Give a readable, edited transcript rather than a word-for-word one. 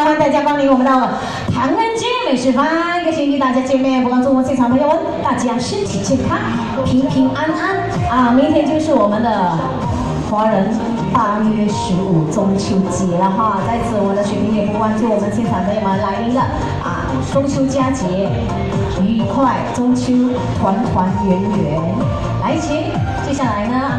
欢迎大家光临我们的唐人街美食坊，感谢与大家见面。不光祝我们现场朋友们大家身体健康、平平安安啊！明天就是我们的华人8月15中秋节了哈，在此我的水平也不忘祝我们现场朋友们来临的中秋佳节愉快，中秋团团圆圆。来，请接下来呢。